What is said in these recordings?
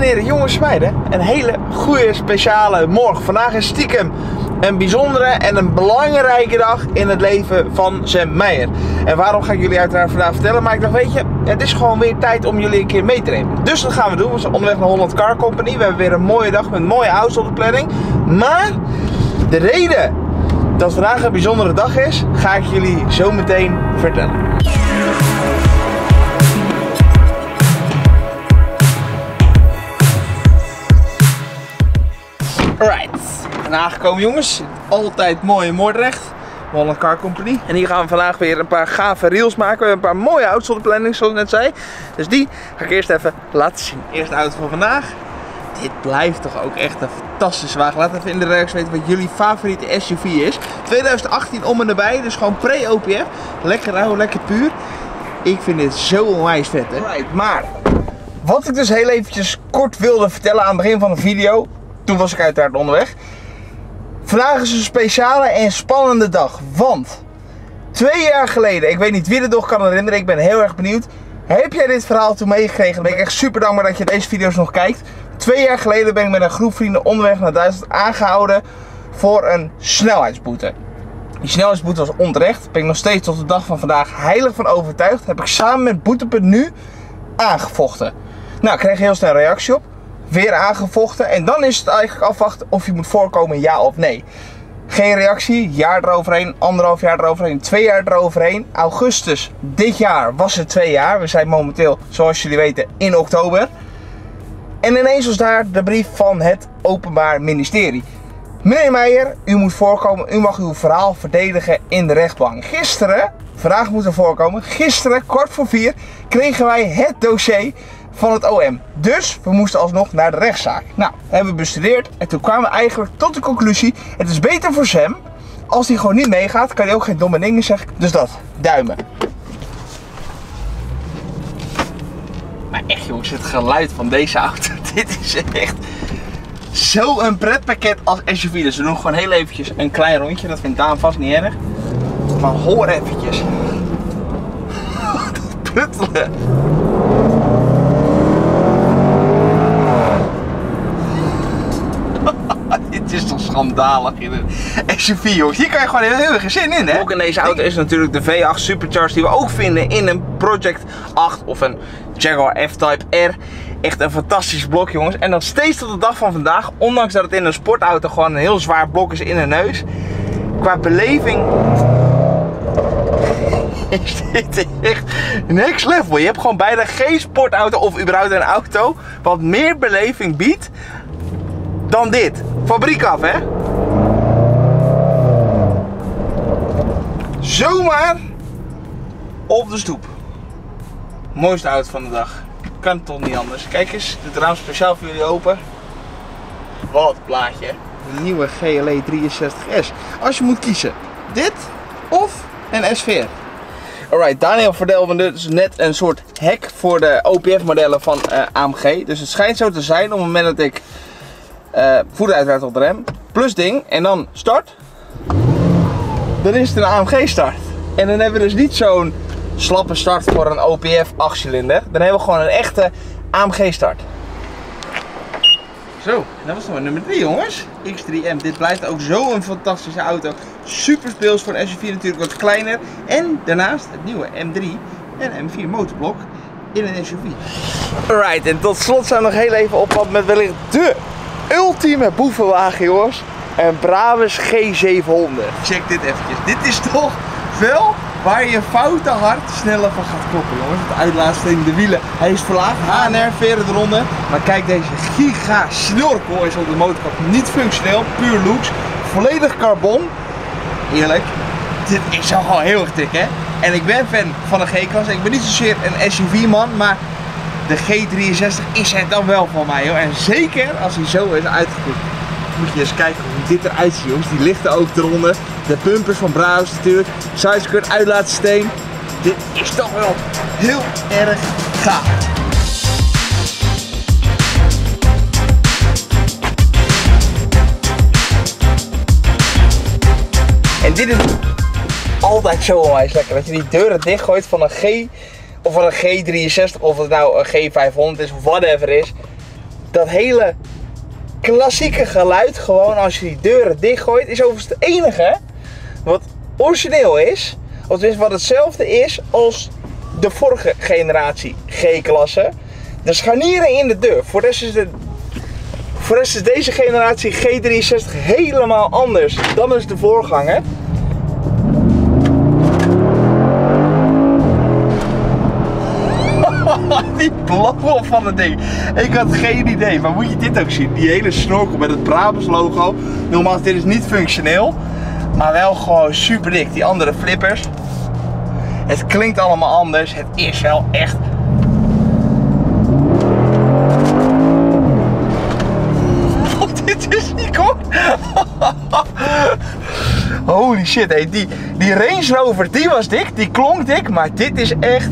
en heren, jongens en meiden, een hele goede speciale morgen. Vandaag is stiekem een bijzondere en een belangrijke dag in het leven van Sam Meijer. En waarom ga ik jullie uiteraard vandaag vertellen? Maar ik dacht, weet je, het is gewoon weer tijd om jullie een keer mee te nemen. Dus dat gaan we doen. We zijn onderweg naar Holland Car Company. We hebben weer een mooie dag met mooie auto's op de planning. Maar de reden dat vandaag een bijzondere dag is, ga ik jullie zo meteen vertellen. Alright, aangekomen jongens, altijd mooi in Moordrecht, Holland Car Company. En hier gaan we vandaag weer een paar gave reels maken. We hebben een paar mooie auto's op de planning, zoals ik net zei. Dus die ga ik eerst even laten zien. Eerste auto van vandaag. Dit blijft toch ook echt een fantastische wagen. Laat even in de reacties weten wat jullie favoriete SUV is. 2018 om en erbij, dus gewoon pre-OPF. Lekker rauw, lekker puur. Ik vind dit zo onwijs vet, hè. Alright, maar wat ik dus heel eventjes kort wilde vertellen aan het begin van de video. Toen was ik uiteraard onderweg. Vandaag is een speciale en spannende dag. Want 2 jaar geleden, ik weet niet wie het nog kan herinneren, ik ben heel erg benieuwd. Heb jij dit verhaal toen meegekregen? Dan ben ik echt super dankbaar dat je deze video's nog kijkt. 2 jaar geleden ben ik met een groep vrienden onderweg naar Duitsland aangehouden voor een snelheidsboete. Die snelheidsboete was onterecht. Daar ben ik nog steeds tot de dag van vandaag heilig van overtuigd. Heb ik samen met Boete.nu aangevochten. Nou, ik kreeg heel snel een reactie op. Weer aangevochten en dan is het eigenlijk afwachten of je moet voorkomen, ja of nee. Geen reactie, jaar eroverheen, 1,5 jaar eroverheen, 2 jaar eroverheen. Augustus dit jaar was het 2 jaar. We zijn momenteel, zoals jullie weten, in oktober. En ineens was daar de brief van het Openbaar Ministerie. Meneer Meijer, u moet voorkomen, u mag uw verhaal verdedigen in de rechtbank. Gisteren, vandaag moet er voorkomen, gisteren 3:15 kregen wij het dossier van het OM. Dus we moesten alsnog naar de rechtszaak. Nou, hebben we bestudeerd en toen kwamen we eigenlijk tot de conclusie: het is beter voor Sam, als hij gewoon niet meegaat, kan hij ook geen domme dingen zeggen. Dus dat, duimen. Maar echt jongens, het geluid van deze auto, dit is echt zo'n pretpakket als SUV. Dus we doen gewoon heel eventjes een klein rondje, dat vindt Daan vast niet erg. Maar hoor eventjes. Dat pruttelen. Dit is toch schandalig in een SUV, jongens. Hier kan je gewoon heel erg zin in, hè? Ook in deze auto is natuurlijk de V8 Supercharged die we ook vinden in een Project 8 of een Jaguar F-Type R. Echt een fantastisch blok, jongens. En nog steeds tot de dag van vandaag, ondanks dat het in een sportauto gewoon een heel zwaar blok is in de neus. Qua beleving is dit echt next level. Je hebt gewoon bijna geen sportauto of überhaupt een auto wat meer beleving biedt dan dit. Fabriek af, hè? Zomaar op de stoep. Mooiste auto van de dag. Kan toch niet anders. Kijk eens, het raam speciaal voor jullie open. Wat een plaatje. De nieuwe GLE 63S. Als je moet kiezen, dit of een SVR. Alright, Daniel vertelde me dus net een soort hack voor de OPF modellen van AMG. Dus het schijnt zo te zijn op het moment dat ik voet uiteraard op de rem, plus ding en dan start, dan is het een AMG start. En dan hebben we dus niet zo'n slappe start voor een OPF 8-cilinder. Dan hebben we gewoon een echte AMG start. Zo, dat was nog maar nummer 3 jongens. X3M, dit blijft ook zo'n fantastische auto. Super speels voor een SUV natuurlijk wat kleiner. En daarnaast het nieuwe M3 en M4 motorblok in een SUV. Alright, en tot slot zijn we nog heel even op wat met wellicht de ultieme boevenwagen, jongens. Een Brabus G700. Check dit eventjes. Dit is toch wel waar je foute hart sneller van gaat kloppen, jongens. Het uitlaatsteen, de wielen. Hij is verlaagd. HNR, veren eronder. Maar kijk, deze giga snorkel is op de motorkap niet functioneel. Puur looks. Volledig carbon. Eerlijk. Dit is zo gewoon heel erg dik, hè. En ik ben fan van de G-klasse. Ik ben niet zozeer een SUV-man, maar de G63 is het dan wel van mij, hoor. En zeker als hij zo is uitgevoerd. Moet je eens kijken hoe dit eruit ziet, jongens. Die lichten ook eronder. De bumpers van Brabus natuurlijk. Sideskirt, uitlaatsysteem. Dit is toch wel heel erg gaaf. En dit is altijd zo onwijs lekker. Dat je die deuren dichtgooit van een G of van een G63 of het nou een G500 is of whatever is. Dat hele klassieke geluid, gewoon als je die deuren dichtgooit, is overigens het enige wat origineel is. Of dus wat hetzelfde is als de vorige generatie G-klasse. De scharnieren in de deur. Voor de rest is deze generatie G63 helemaal anders dan is de voorganger. Die blow-off van het ding. Ik had geen idee. Maar moet je dit ook zien? Die hele snorkel met het Brabus logo. Nogmaals, dit is niet functioneel. Maar wel gewoon super dik. Die andere flippers. Het klinkt allemaal anders. Het is wel echt... Oh, dit is niet goed. Holy shit. Hey. Die Range Rover, die was dik. Die klonk dik. Maar dit is echt...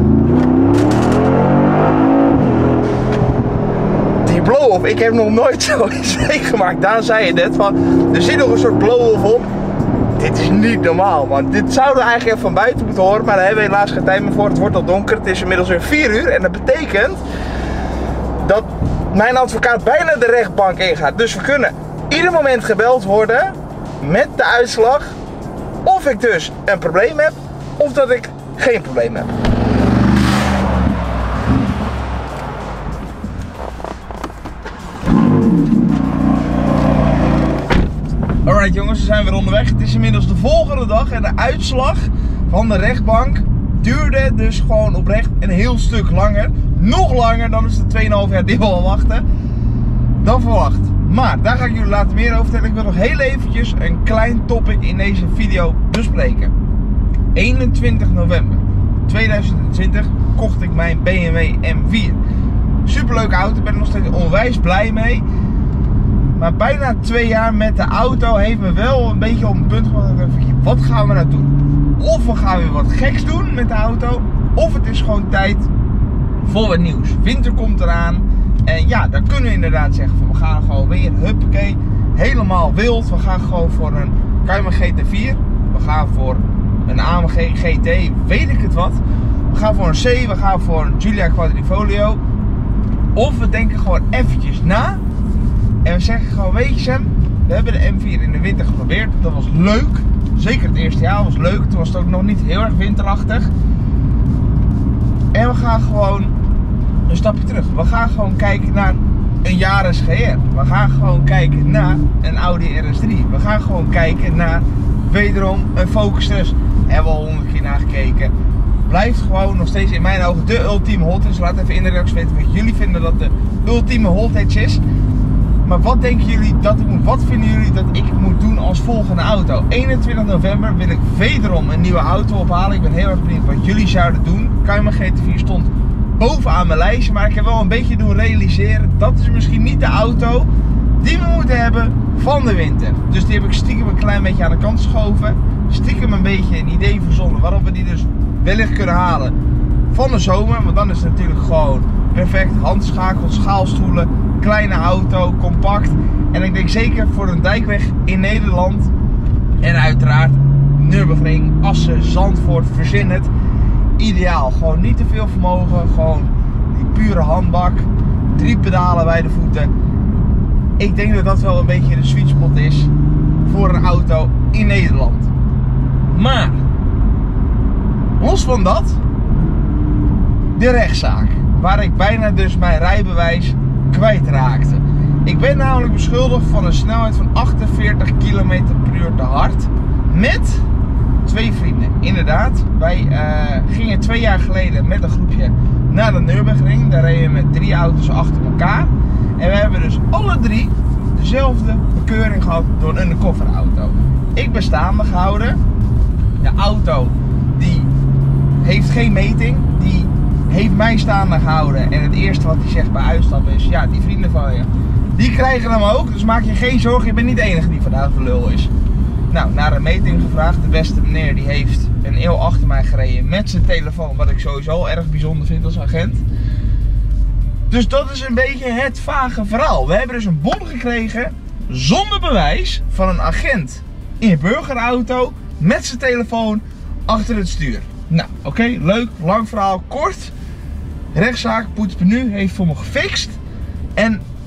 blow-off, ik heb nog nooit zoiets meegemaakt. Daan zei je net van, er zit nog een soort blow-off op. Dit is niet normaal, man. Dit zouden we eigenlijk even van buiten moeten horen, maar daar hebben we helaas geen tijd meer voor. Het wordt al donker, het is inmiddels weer 4 uur en dat betekent dat mijn advocaat bijna de rechtbank ingaat. Dus we kunnen ieder moment gebeld worden met de uitslag of ik dus een probleem heb of dat ik geen probleem heb. Alright jongens, we zijn weer onderweg. Het is inmiddels de volgende dag en de uitslag van de rechtbank duurde dus gewoon oprecht een heel stuk langer. Nog langer dan is de 2,5 jaar die we al wachten dan verwacht. Maar daar ga ik jullie later meer over vertellen. Ik wil nog heel eventjes een klein topic in deze video bespreken. 21 november 2020 kocht ik mijn BMW M4. Superleuke auto, ik ben er nog steeds onwijs blij mee. Maar bijna 2 jaar met de auto heeft me wel een beetje op een punt gebracht. Wat gaan we nou doen? Of we gaan weer wat geks doen met de auto. Of het is gewoon tijd voor wat nieuws. Winter komt eraan. En ja, dan kunnen we inderdaad zeggen van we gaan gewoon weer, huppakee, helemaal wild. We gaan gewoon voor een Cayman GT4. We gaan voor een AMG GT, weet ik het wat. We gaan voor een C, we gaan voor een Giulia Quadrifoglio. Of we denken gewoon eventjes na. En we zeggen gewoon, weet je Sam, we hebben de M4 in de winter geprobeerd. Dat was leuk. Zeker het eerste jaar was leuk. Toen was het ook nog niet heel erg winterachtig. En we gaan gewoon een stapje terug. We gaan gewoon kijken naar een Yaris GR. We gaan gewoon kijken naar een Audi RS3. We gaan gewoon kijken naar wederom een Focus RS. Hebben we al 100 keer naar gekeken. Blijft gewoon nog steeds in mijn ogen de ultieme hot hatch. Laat even in de reacties weten wat jullie vinden dat de ultieme hot hatch is. Maar wat denken jullie dat ik moet? Wat vinden jullie dat ik moet doen als volgende auto? 21 november wil ik wederom een nieuwe auto ophalen. Ik ben heel erg benieuwd wat jullie zouden doen. Cayman GT4 stond bovenaan mijn lijstje, maar ik heb wel een beetje doen realiseren. Dat is misschien niet de auto die we moeten hebben van de winter. Dus die heb ik stiekem een klein beetje aan de kant geschoven. Stiekem een beetje een idee verzonnen waarop we die dus wellicht kunnen halen van de zomer. Want dan is het natuurlijk gewoon perfect. Handschakels, schaalstoelen, kleine auto, compact. En ik denk zeker voor een dijkweg in Nederland. En uiteraard Nürburgring, Assen, Zandvoort, verzin het. Ideaal. Gewoon niet te veel vermogen. Gewoon die pure handbak. 3 pedalen bij de voeten. Ik denk dat dat wel een beetje de sweet spot is voor een auto in Nederland. Maar los van dat, de rechtszaak. Waar ik bijna dus mijn rijbewijs kwijtraakte. Ik ben namelijk beschuldigd van een snelheid van 48 km per uur te hard. Met 2 vrienden. Inderdaad, wij gingen 2 jaar geleden met een groepje naar de Nürburgring. Daar reden we met 3 auto's achter elkaar. En we hebben dus alle 3 dezelfde bekeuring gehad door een undercover auto. Ik ben staande gehouden. De auto die heeft geen meting. Die heeft mij staande gehouden. En het eerste wat hij zegt bij uitstappen is, ja, die vrienden van je, die krijgen hem ook. Dus maak je geen zorgen, je bent niet de enige die vandaag de lul is. Nou, naar een meting gevraagd. De beste meneer die heeft een eeuw achter mij gereden met zijn telefoon. Wat ik sowieso erg bijzonder vind als agent. Dus dat is een beetje het vage verhaal. We hebben dus een bon gekregen zonder bewijs van een agent in een burgerauto met zijn telefoon achter het stuur. Nou, oké, leuk, lang verhaal, kort. Rechtszaak, poetsmenu heeft voor me gefixt. En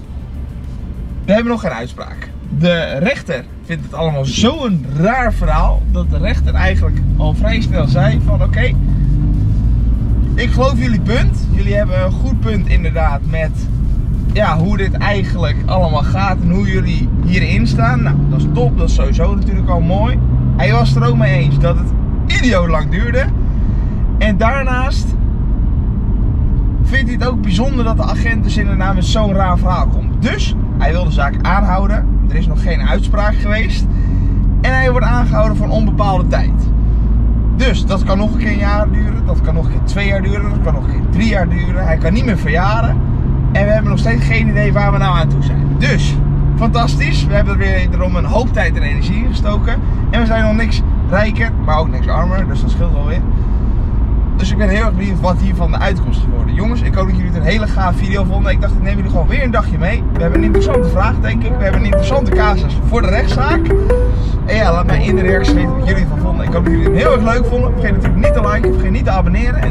we hebben nog geen uitspraak. De rechter vindt het allemaal zo'n raar verhaal dat de rechter eigenlijk al vrij snel zei van oké, ik geloof jullie punt. Jullie hebben een goed punt inderdaad met ja, hoe dit eigenlijk allemaal gaat en hoe jullie hierin staan. Nou, dat is top, dat is sowieso natuurlijk al mooi. Hij was er ook mee eens dat het idioot lang duurde. En daarnaast vindt hij het ook bijzonder dat de agent dus inderdaad met zo'n raar verhaal komt. Dus hij wil de zaak aanhouden. Er is nog geen uitspraak geweest. En hij wordt aangehouden voor een onbepaalde tijd. Dus dat kan nog een keer een jaar duren. Dat kan nog een keer 2 jaar duren. Dat kan nog een keer 3 jaar duren. Hij kan niet meer verjaren. En we hebben nog steeds geen idee waar we nou aan toe zijn. Dus, fantastisch. We hebben er wederom een hoop tijd en energie in gestoken. En we zijn nog niks rijker, maar ook niks armer. Dus dat scheelt wel weer. Dus ik ben heel erg benieuwd wat hiervan de uitkomst is geworden. Jongens, ik hoop dat jullie het een hele gaaf video vonden. Ik dacht, ik neem jullie gewoon weer een dagje mee. We hebben een interessante vraag, denk ik. We hebben een interessante casus voor de rechtszaak. En ja, laat mij in de reacties weten wat jullie ervan vonden. Ik hoop dat jullie het heel erg leuk vonden. Vergeet natuurlijk niet te liken, vergeet niet te abonneren.